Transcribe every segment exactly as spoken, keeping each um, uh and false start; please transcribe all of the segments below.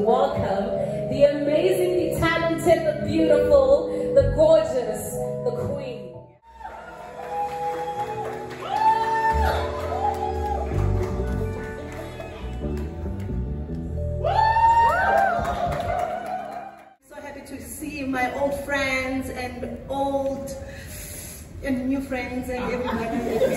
welcome the amazing, the talented, the beautiful, the gorgeous, the queen. So happy to see my old friends and old and new friends and everybody.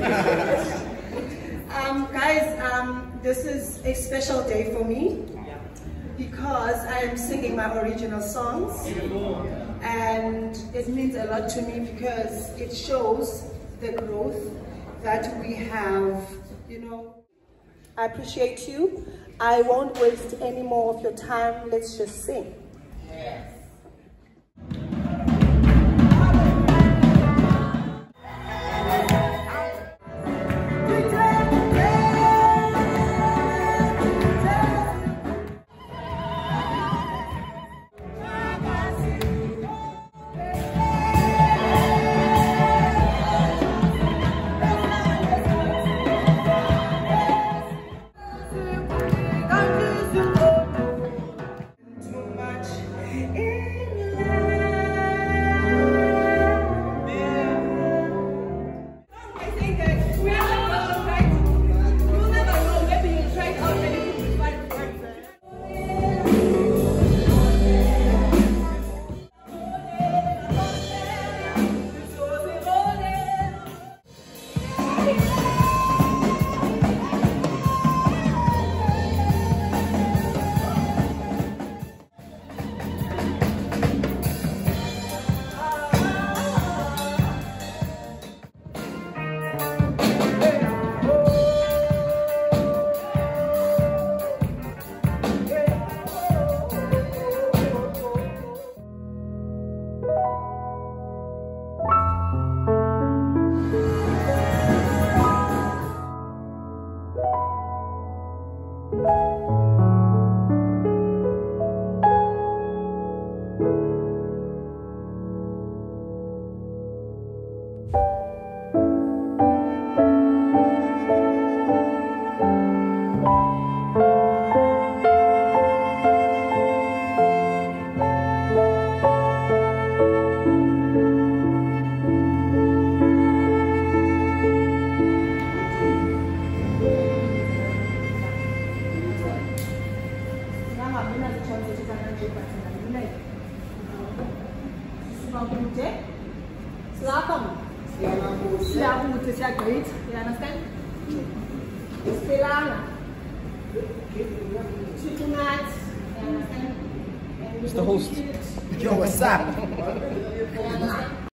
um, guys, um, this is a special day for me because I am singing my original songs, and it means a lot to me because it shows the growth that we have, you know. I appreciate you. I won't waste any more of your time. Let's just sing. Yes. Silakan. Silakan, it's great. You understand? Silakan. Tonight, you understand? It's the host. Yo, what's up?